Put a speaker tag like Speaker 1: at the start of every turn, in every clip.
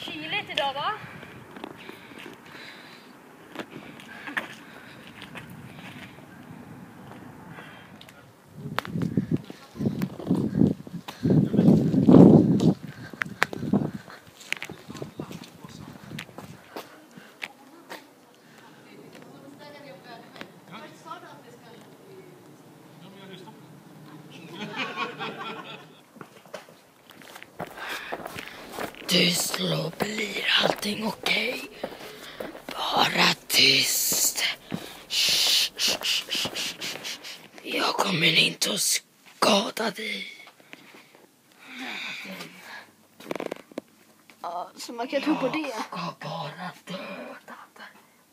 Speaker 1: kyligt idag, va?
Speaker 2: Tyst, då blir allting okej. Bara tyst. Jag kommer inte att skada dig.
Speaker 1: Ja, så man kan tro på det.
Speaker 2: Jag ska bara döda dig.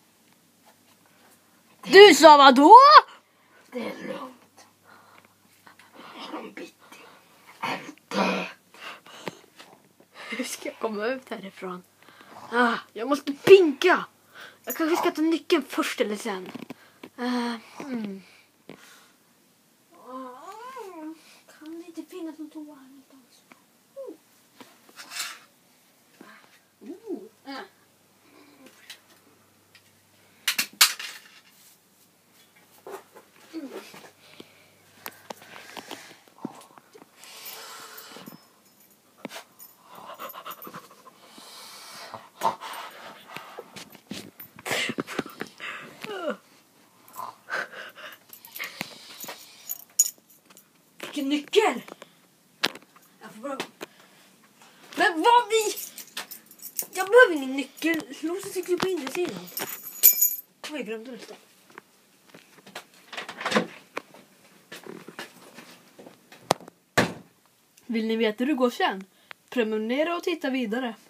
Speaker 1: Du sa vad då?
Speaker 2: Det är lugnt. Imorgon bitti är du död.
Speaker 1: Hur ska jag komma ut härifrån? Jag måste pinka. Jag kanske ska ta nyckeln först eller sen. Kan det inte finnas någon toa här någonstans? Vilken nyckel! Jag får bara... Men vad vi... Jag behöver ingen nyckel. Låset sitter på insidan. Jag glömde nästan. Vill ni veta hur det går sen? Prenumerera och titta vidare.